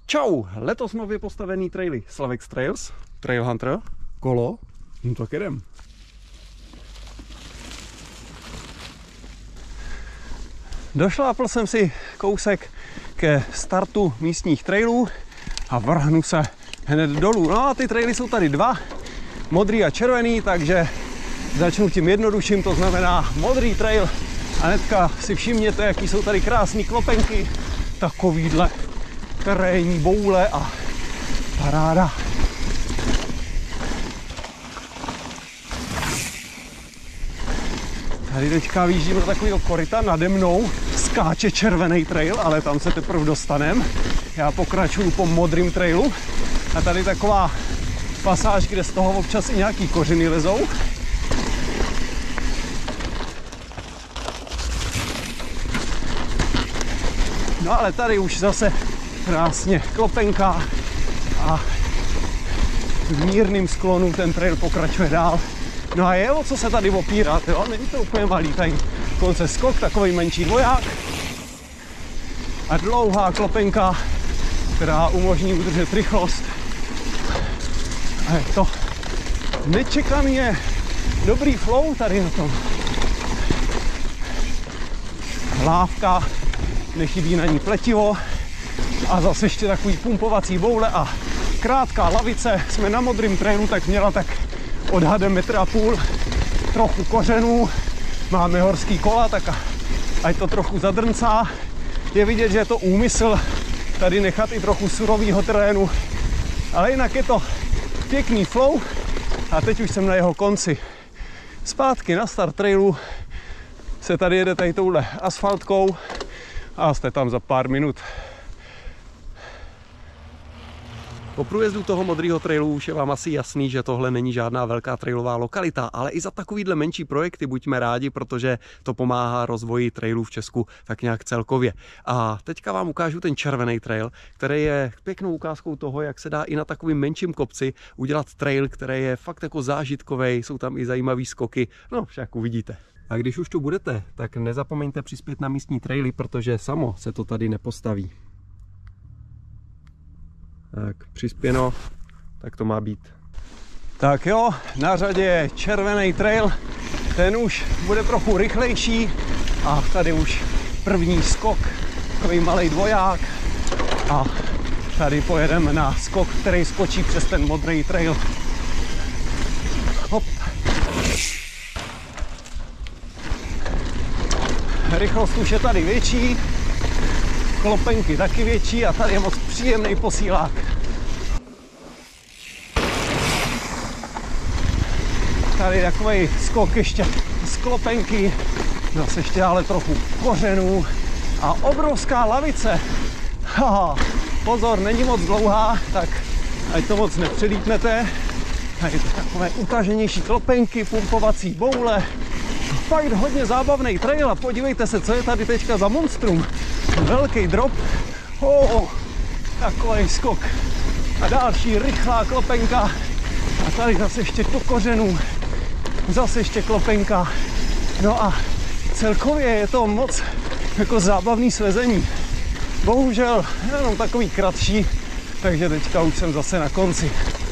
Čau, letos nově postavený traily Slavex Trails, Trail Hunter, kolo, no tak jedem. Došlápl jsem si kousek ke startu místních trailů a vrhnu se hned dolů. No a ty traily jsou tady dva, modrý a červený, takže začnu tím jednodušším, to znamená modrý trail. A hnedka si všimněte, jaký jsou tady krásné klopenky, takovýhle terénní boule a paráda. Tady teďka výjíždím do takového koryta, nade mnou skáče červený trail, ale tam se teprve dostanem. Já pokračuju po modrým trailu a tady taková pasáž, kde z toho občas i nějaký kořeny lezou. No ale tady už zase krásně klopenka a v mírným sklonu ten trail pokračuje dál. No a je o co se tady opírat, jo? Není to úplně malý, tady konce skok, takový menší dvoják a dlouhá klopenka, která umožní udržet rychlost. A je to nečekaně dobrý flow tady na tom. Hlávka, nechybí na ní pletivo a zase ještě takový pumpovací boule a krátká lavice. Jsme na modrém trailu, tak měla tak odhadem 1,5 metru, trochu kořenů, máme horský kola, tak ať to trochu zadrncá. Je vidět, že je to úmysl tady nechat i trochu surového terénu, ale jinak je to pěkný flow a teď už jsem na jeho konci. Zpátky na start trailu se tady jede tady touhle asfaltkou a jste tam za pár minut. Po průjezdu toho modrého trailu už je vám asi jasný, že tohle není žádná velká trailová lokalita, ale i za takovýhle menší projekty buďme rádi, protože to pomáhá rozvoji trailů v Česku tak nějak celkově. A teďka vám ukážu ten červený trail, který je pěknou ukázkou toho, jak se dá i na takovým menším kopci udělat trail, který je fakt jako zážitkový, jsou tam i zajímavý skoky, no však uvidíte. A když už tu budete, tak nezapomeňte přispět na místní traily, protože samo se to tady nepostaví. Tak přispěno, tak to má být. Tak jo, na řadě je červený trail, ten už bude trochu rychlejší a tady už první skok, takový malý dvoják a tady pojedeme na skok, který skočí přes ten modrý trail. Hop. Rychlost už je tady větší, klopenky taky větší a tady je moc příjemný posílák. Tady takový skok ještě z klopenky, zase ještě ale trochu kořenů a obrovská lavice. Haha, pozor, není moc dlouhá, tak ať to moc nepřelítnete. Tady to takové utaženější klopenky, pumpovací boule. Fakt hodně zábavný trail a podívejte se, co je tady teďka za monstrum. Velký drop, takový skok a další rychlá klopenka a tady zase ještě do kořenů, zase ještě klopenka. No a celkově je to moc jako zábavný svezení. Bohužel jenom takový kratší, takže teďka už jsem zase na konci.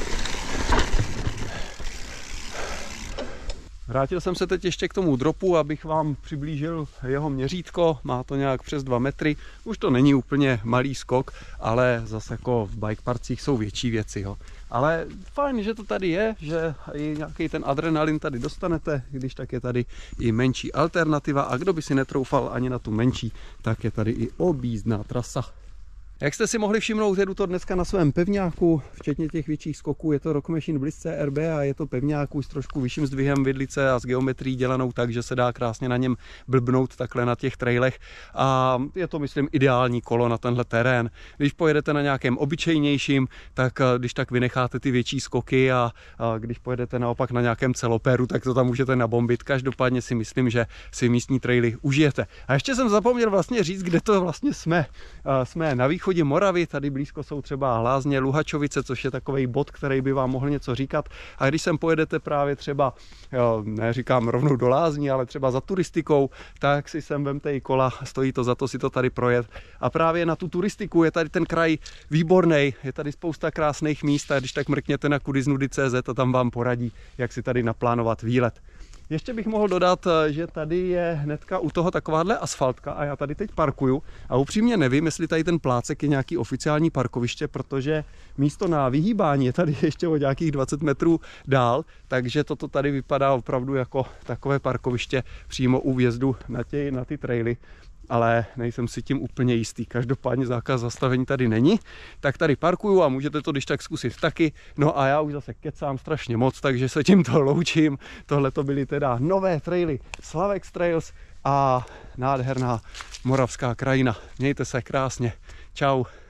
Vrátil jsem se teď ještě k tomu dropu, abych vám přiblížil jeho měřítko. Má to nějak přes 2 metry. Už to není úplně malý skok, ale zase jako v bike parcích jsou větší věci. Jo. Ale fajn, že to tady je, že i nějaký ten adrenalin tady dostanete, když tak je tady i menší alternativa. A kdo by si netroufal ani na tu menší, tak je tady i objízdná trasa. Jak jste si mohli všimnout, jedu to dneska na svém pevňáku, včetně těch větších skoků. Je to Rock Machine Bliss CRB a je to pevňáku s trošku vyšším zdvihem vidlice a s geometrií dělanou tak, že se dá krásně na něm blbnout takhle na těch trailech. A je to, myslím, ideální kolo na tenhle terén. Když pojedete na nějakém obyčejnějším, tak když tak vynecháte ty větší skoky a když pojedete naopak na nějakém celopéru, tak to tam můžete nabombit. Každopádně si myslím, že si místní traily užijete. A ještě jsem zapomněl vlastně říct, kde to vlastně jsme. Jsme na východě východě Moravy, tady blízko jsou třeba Lázně, Luhačovice, což je takový bod, který by vám mohl něco říkat. A když sem pojedete právě třeba, neříkám rovnou do Lázní, ale třeba za turistikou, tak si sem vemte i kola, stojí to za to si to tady projet. A právě na tu turistiku je tady ten kraj výborný, je tady spousta krásných míst a když tak mrkněte na kudiznudy.cz a tam vám poradí, jak si tady naplánovat výlet. Ještě bych mohl dodat, že tady je hnedka u toho takováhle asfaltka a já tady teď parkuju a upřímně nevím, jestli tady ten plácek je nějaký oficiální parkoviště, protože místo na vyhýbání je tady ještě o nějakých 20 metrů dál, takže toto tady vypadá opravdu jako takové parkoviště přímo u vjezdu na ty traily. Ale nejsem si tím úplně jistý. Každopádně zákaz zastavení tady není, tak tady parkuju a můžete to když tak zkusit taky. No a já už zase kecám strašně moc, takže se tímto loučím. Tohle to byly teda nové traily Slavex Trails a nádherná moravská krajina. Mějte se krásně. Čau.